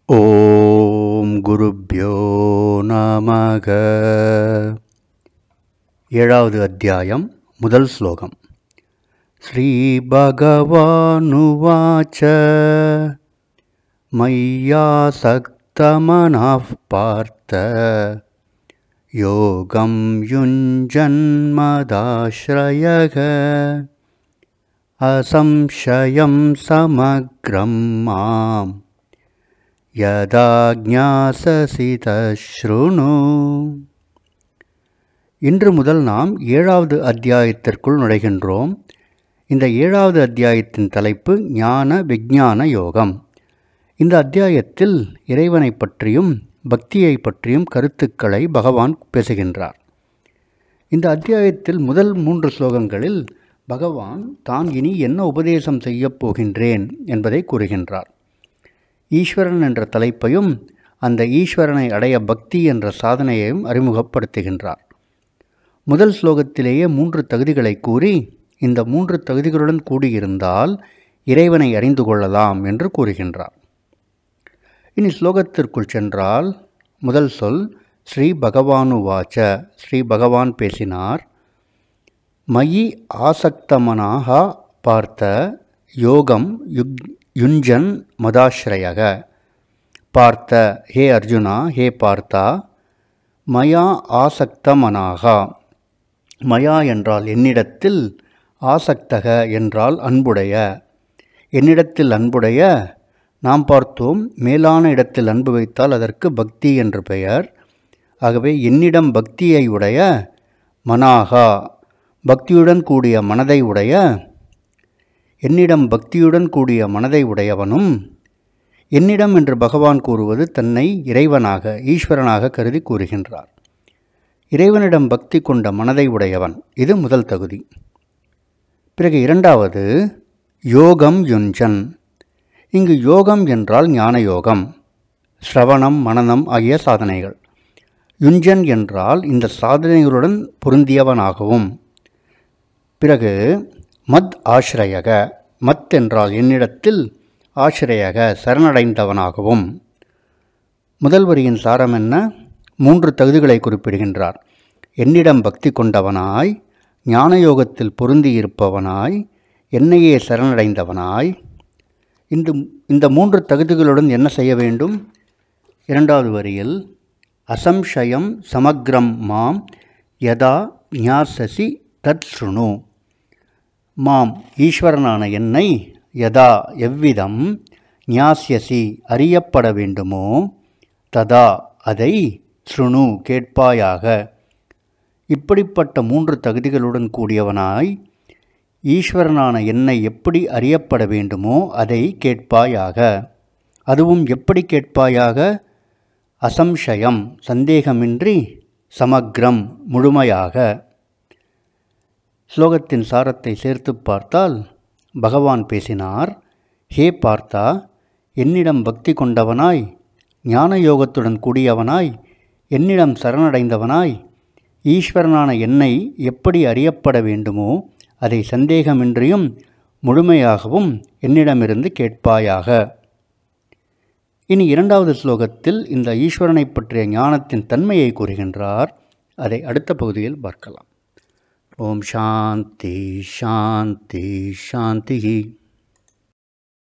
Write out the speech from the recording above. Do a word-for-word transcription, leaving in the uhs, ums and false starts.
ஓம் குருப்யோ நமக. ஏழாவது அத்தியாயம், முதல் ஸ்லோகம். ஸ்ரீ பகவானுவாச்ச மய்யாசக்தமனః பார்த்த யோகம் யுஞ்சன்மதாஸ்ரயக அசம்சயம் சமக்ரம் மாம் யதா ஞாஸசி தஸ்ருணு. இன்று முதல் நாம் ஏழாவது அத்தியாயத்திற்குள் நுழைகின்றோம். இந்த ஏழாவது அத்தியாயத்தின் தலைப்பு ஞான விஞ்ஞான யோகம். இந்த அத்தியாயத்தில் இறைவனை பற்றியும் பக்தியை பற்றியும் கருத்துக்களை பகவான் பேசுகின்றார். இந்த அத்தியாயத்தில் முதல் மூன்று ஸ்லோகங்களில் பகவான் தான் இனி என்ன உபதேசம் செய்யப் போகின்றேன் என்பதை கூறுகின்றார். ஈஸ்வரன் என்ற தலைப்பையும் அந்த ஈஸ்வரனை அடைய பக்தி என்ற சாதனையையும் அறிமுகப்படுத்துகின்றார். முதல் ஸ்லோகத்திலேயே மூன்று தகுதிகளை கூறி இந்த மூன்று தகுதிகளுடன் கூடியிருந்தால் இறைவனை அறிந்து கொள்ளலாம் என்று கூறுகின்றார். இனி ஸ்லோகத்திற்குள் சென்றால் முதல் சொல் ஸ்ரீ பகவானுவாச்ச. ஸ்ரீ பகவான் பேசினார். மயி ஆசக்தமனாக பார்த்த யோகம் யுக் யுஞ்சன் மதாஸ்ரயக. பார்த்த, ஹே அர்ஜுனா, ஹே பார்த்தா. மயா ஆசக்தமனாக. மயா என்றால் என்னிடத்தில், ஆசக்தக என்றால் அன்புடைய. என்னிடத்தில் அன்புடைய. நாம் பார்த்தோம், மேலான இடத்தில் அன்பு வைத்தால் அதற்கு பக்தி என்று பெயர். ஆகவே என்னிடம் பக்தியை உடைய, மனாகா பக்தியுடன் கூடிய மனதை உடைய, என்னிடம் பக்தியுடன் கூடிய மனதை உடையவனும். என்னிடம் என்று பகவான் கூறுவது தன்னை இறைவனாக, ஈஸ்வரனாக கருதி கூறுகின்றார். இறைவனிடம் பக்தி கொண்ட மனதை உடையவன், இது முதல் தகுதி. பிறகு இரண்டாவது யோகம் யுஞ்சன். இங்கு யோகம் என்றால் ஞான யோகம், ஸ்ரவணம், மனனம் ஆகிய சாதனைகள். யுஞ்சன் என்றால் இந்த சாதனைகளுடன் பொருந்தியவனாகவும். பிறகு மத் ஆஸ்ரயக. மத் என்றால் என்னிடத்தில், ஆஸ்ரயக சரணடைந்தவனாகவும். முதல் வரியின் சாரம் என்ன? மூன்று தகுதிகளை குறிப்பிடுகின்றார். என்னிடம் பக்தி கொண்டவனாய், ஞான யோகத்தில் பொருந்தியிருப்பவனாய், என்னையே சரணடைந்தவனாய். இந்த இந்த மூன்று தகுதிகளுடன் என்ன செய்ய வேண்டும்? இரண்டாவது வரியில் அசம்சயம் சமக்ரம் மாம் யதா ஞாஸசி தத் ஸ்ருணு. மாம் ஈஸ்வரனான என்னை, யதா எவ்விதம், ஞாஸ்யசி அறியப்பட வேண்டுமோ, ததா அதை, ஸ்ருணு கேட்பாயாக. இப்படிப்பட்ட மூன்று தகுதிகளுடன் கூடியவனாய் ஈஸ்வரனான என்னை எப்படி அறியப்பட வேண்டுமோ அதை கேட்பாயாக. அதுவும் எப்படி கேட்பாயாக? அசம்சயம் சந்தேகமின்றி, சமக்ரம் முழுமையாக. ஸ்லோகத்தின் சாரத்தை சேர்த்து பார்த்தால் பகவான் பேசினார். ஹே பார்த்தா, என்னிடம் பக்தி கொண்டவனாய், ஞான யோகத்துடன் கூடியவனாய், என்னிடம் சரணடைந்தவனாய், ஈஸ்வரனான என்னை எப்படி அறியப்பட வேண்டுமோ அதை சந்தேகமின்றியும் முழுமையாகவும் என்னிடமிருந்து கேட்பாயாக. இனி இரண்டாவது ஸ்லோகத்தில் இந்த ஈஸ்வரனை பற்றிய ஞானத்தின் தன்மையை கூறுகின்றார். அதை அடுத்த பகுதியில் பார்க்கலாம். ஓம் சாந்தி சாந்தி சாந்தி.